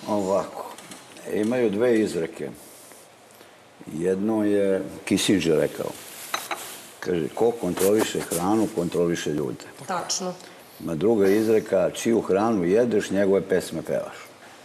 Ovako, imaju dve izreke. Jedno je Kissinger rekao. Kaže, ko kontroliše hranu, kontroliše ljude. Tačno. Ima druga izreka, čiju hranu jedeš, njegove pesme pevaš.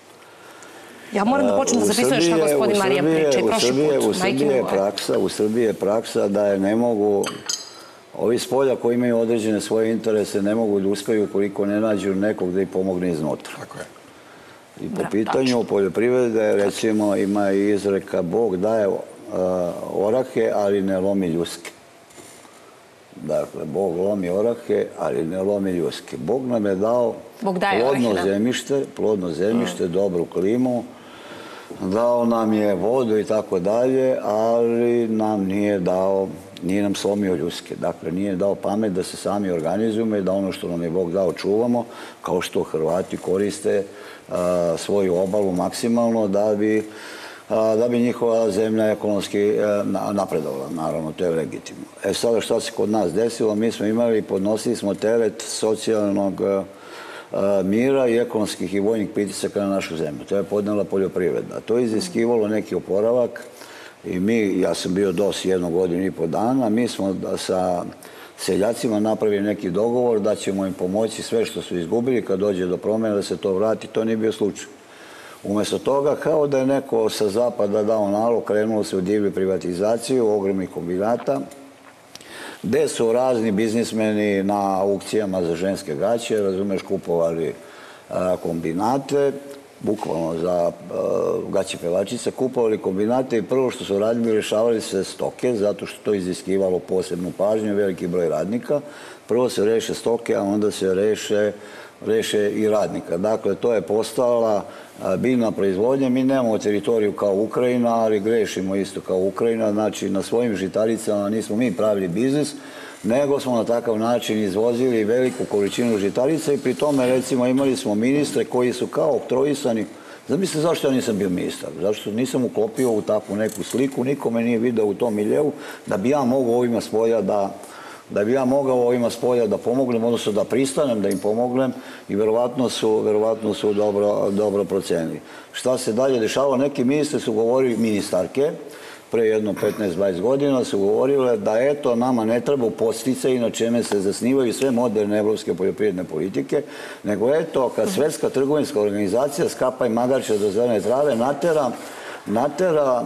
Ja moram da počnem da zapisujem šta gospodin Marijan priča i prošli put. U Srbiji je praksa da je ne mogu, ovi s polja koji imaju određene svoje interese ne mogu da uspeju ukoliko ne nađu nekog da ih pomogne iznutra. Tako je. I po pitanju poljoprivrede, recimo, ima i izreka Bog daje orahe, ali ne lomi ljuske. Dakle, Bog lomi orahe, ali ne lomi ljuske. Bog nam je dao plodno zemljište, dobru klimu, dao nam je vodu i tako dalje, ali nam nije nam slomio ljuske. Dakle, nije dao pamet da se sami organizujemo i da ono što nam je Bog dao čuvamo, kao što Hrvati koriste svoju obalu maksimalno da bi njihova zemlja ekonomski napredovala. Naravno, to je legitimno. Sada šta se kod nas desilo, mi smo imali i podnosili smo teret socijalnog mira i ekonomskih i vojnih pritisaka na našu zemlju. To je podnela poljoprivreda. To je iziskivalo neki oporavak i ja sam bio DOS 1 godinu i po dana, mi smo sa seljacima napravili neki dogovor da ćemo im pomoći sve što su izgubili kad dođe do promjena da se to vrati. To nije bio slučaj. Umjesto toga, kao da je neko sa zapada dao nalog, krenulo se u divlju privatizaciju ogromnih kombinata, gde su razni biznismeni na aukcijama za ženske gaće, razumeš, kupovali kombinate, bukvalno za gaće pevačice, kupovali kombinate i prvo što su radili, rešavali se stoke, zato što to iziskivalo posebnu pažnju, veliki broj radnika. Prvo se reše stoke, a onda se reše i radnika. Dakle, to je postala biljna proizvodnja. Mi nemamo teritoriju kao Ukrajina, ali grešimo isto kao Ukrajina. Znači, na svojim žitaricama nismo mi pravili biznis, nego smo na takav način izvozili veliku količinu žitarica i pri tome, recimo, imali smo ministre koji su kao oktroisani. Zamislite zašto ja nisam bio ministar? Zašto nisam uklopio u takvu neku sliku, nikome nije video u tom miljeu, da bi ja mogao ovima spolja da pomognem, odnosno da pristanem da im pomognem i verovatno su dobro procenili. Šta se dalje dešava? Neki ministri su govorili, ministarke, pre jedno 15-20 godina su govorile da eto, nama ne treba podsticaji na čeme se zasnivaju sve moderne evropske poljoprivredne politike, nego eto, kad Svetska trgovinska organizacija skapa i magarče do zelene trave, natera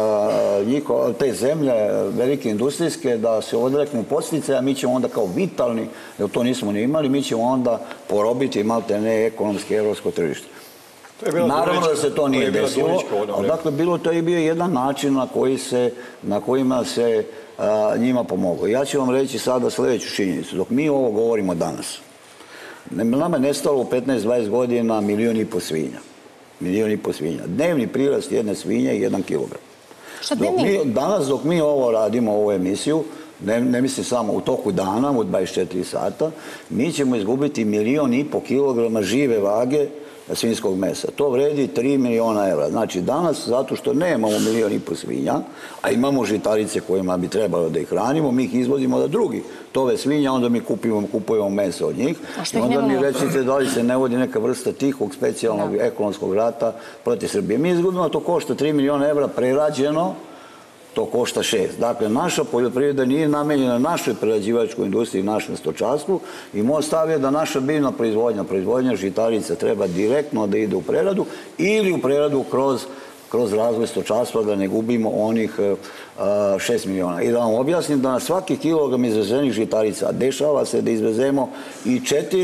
te zemlje, velike industrijske, da se odreknu podsticaja, mi ćemo onda kao vitalni, jer to nismo ni imali, mi ćemo onda porobiti malte ne ekonomski evropsko tržište. Naravno da se to nije desilo, ali dakle, to je bio jedan način na kojima se njima pomoglo. Ja ću vam reći sada sledeću činjenicu. Dok mi ovo govorimo danas, nama je nestalo u 15-20 godina 1,5 miliona svinja. 1,5 miliona svinja. Dnevni prirast jedne svinje je 1 kilogram. Danas dok mi ovo radimo, ovu emisiju, ne mislim samo u toku dana, u 24 sata, mi ćemo izgubiti 1,5 miliona kilograma žive vage svinjskog mesa. To vredi 3 miliona evra. Znači danas, zato što nemamo 1,5 miliona svinja, a imamo žitarice kojima bi trebalo da ih hranimo, mi ih izvozimo da drugi tove svinja, onda mi kupujemo meso od njih. I onda mi recite da li se ne vodi neka vrsta tihog, specijalnog ekonomskog rata protiv Srbije. Mi izgubimo, to košta 3 miliona evra, prerađeno, to košta 6. Dakle, naša poljoprivreda nije namenjena našoj prerađivačkoj industriji, našem stočarstvu i moj stav je da naša biljna proizvodnja žitarica treba direktno da ide u preradu ili u preradu kroz razvoj stočarstva, da ne gubimo onih 6 miliona. I da vam objasnim da na svaki kilogram izvezenih žitarica dešava se da izvezemo i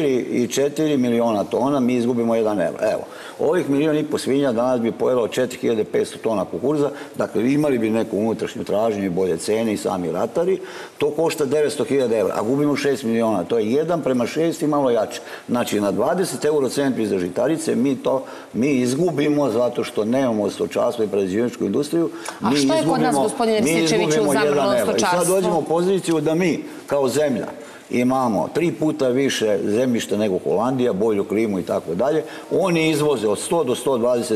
4 miliona tona, mi izgubimo 1 evro. Evo, ovih 1,5 miliona svinja danas bi pojelo 4500 tona kukuruza, dakle imali bi neku unutrašnju tražnju i bolje cene i sami ratari, to košta 900.000 evra, a gubimo 6 miliona, to je 1:6 i malo jače. Znači, na 20 eurocentri za žitarice mi izgubimo zato što nemamo stočarstvo i prerađivačku industriju. A što je kod nas, gospodine Rističeviću, zamrlo stočarstvo? I sad dođemo u poziciju da mi, kao zemlja, imamo 3 puta više zemljišta nego Holandija, bolju klimu i tako dalje. Oni izvoze od 100 do 120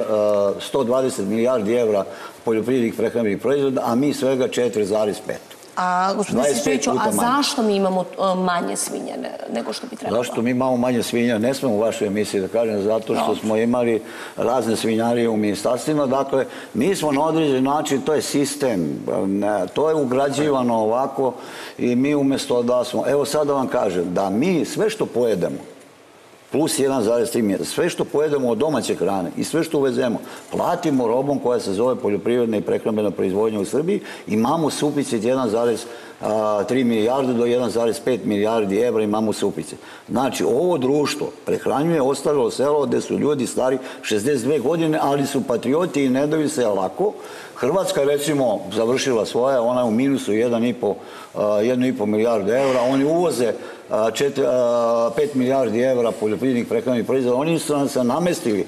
milijardi evra poljoprivrednih prehrambenih proizvoda, a mi svega 4,5. A, gospodin Sisčeviću, a zašto mi imamo manje svinja nego što bi trebalo? Zašto mi imamo manje svinja? Ne smemo u vašoj emisiji da kažem, zato što smo imali razne svinjarije u ministarstvima. Dakle, mi smo na određen način, to je sistem, to je ugrađivano ovako i mi umjesto da smo... Evo sad da vam kažem, da mi sve što pojedemo, plus 1,3 mjesta, sve što pojedemo od domaće hrane i sve što uvezemo, platimo robom koja se zove poljoprivredna i prehrambena proizvodnja u Srbiji, imamo suficit 1,3 milijarde do 1,5 milijardi evra imamo suficit. Znači, ovo društvo prehranjuje ostalo selo gde su ljudi stari 62 godine, ali su patrioti i ne daju se lako. Hrvatska, recimo, završila svoje, ona je u minusu 1,5 milijarde evra, oni uvoze 5 milijardi evra poljoprivrednih prehrambenih proizvoda, oni su nam se namestili,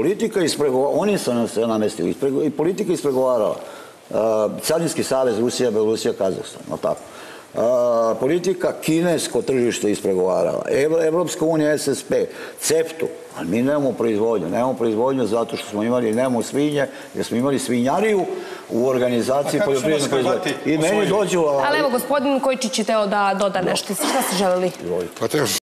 i politika ispregovarala. Carinski savez, Rusija, Belorusija, Kazahstan, no tako. Politika kinesko tržište ispregovarala, Evropska unija, SSP, CEFTU, ali mi nemamo proizvodnju zato što smo imali, nemamo svinje, jer smo imali svinjariju u organizaciji poljoprivrednog proizvoda. I meni dođu... Ali evo, gospodin Kojičić je teo da doda nešto, šta ste želeli?